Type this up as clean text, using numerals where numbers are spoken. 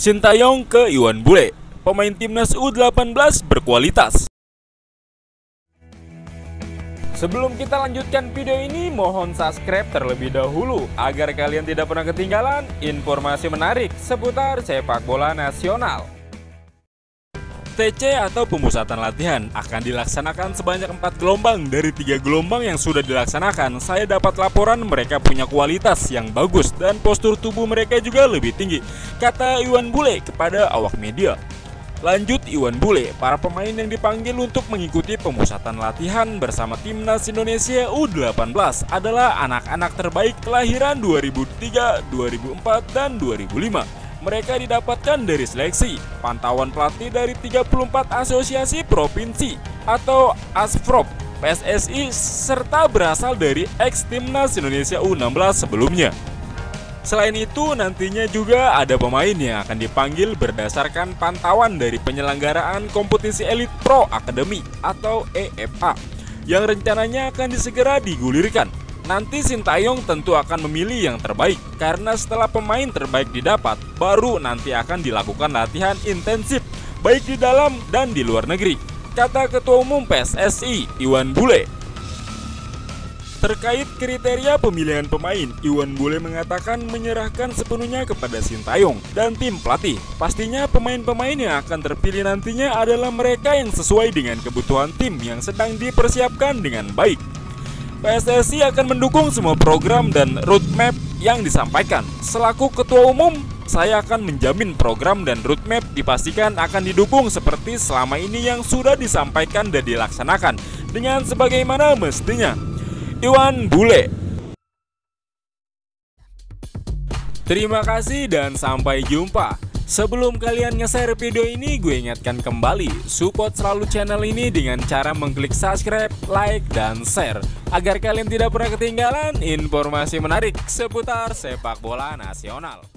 Sintayong ke Iwan Bule, pemain timnas U18 berkualitas. Sebelum kita lanjutkan video ini, mohon subscribe terlebih dahulu agar kalian tidak pernah ketinggalan informasi menarik seputar sepak bola nasional. TC atau pemusatan latihan akan dilaksanakan sebanyak 4 gelombang. Dari 3 gelombang yang sudah dilaksanakan, saya dapat laporan mereka punya kualitas yang bagus dan postur tubuh mereka juga lebih tinggi, kata Iwan Bule kepada awak media. Lanjut Iwan Bule, para pemain yang dipanggil untuk mengikuti pemusatan latihan bersama timnas Indonesia U18 adalah anak-anak terbaik kelahiran 2003, 2004, dan 2005. Mereka didapatkan dari seleksi, pantauan pelatih dari 34 asosiasi provinsi atau ASPROP, PSSI, serta berasal dari ex-timnas Indonesia U16 sebelumnya. Selain itu, nantinya juga ada pemain yang akan dipanggil berdasarkan pantauan dari penyelenggaraan kompetisi Elite Pro Academy atau EFA yang rencananya akan disegera digulirkan. Nanti Sintayong tentu akan memilih yang terbaik, karena setelah pemain terbaik didapat, baru nanti akan dilakukan latihan intensif baik di dalam dan di luar negeri, kata Ketua Umum PSSI Iwan Bule. Terkait kriteria pemilihan pemain, Iwan Bule mengatakan menyerahkan sepenuhnya kepada Sintayong dan tim pelatih. Pastinya pemain-pemain yang akan terpilih nantinya adalah mereka yang sesuai dengan kebutuhan tim yang sedang dipersiapkan dengan baik. PSSI akan mendukung semua program dan roadmap yang disampaikan. Selaku Ketua Umum, saya akan menjamin program dan roadmap dipastikan akan didukung seperti selama ini yang sudah disampaikan dan dilaksanakan dengan sebagaimana mestinya. Iwan Bule. Terima kasih dan sampai jumpa. Sebelum kalian nge-share video ini, gue ingatkan kembali, support selalu channel ini dengan cara mengklik subscribe, like, dan share, agar kalian tidak pernah ketinggalan informasi menarik seputar sepak bola nasional.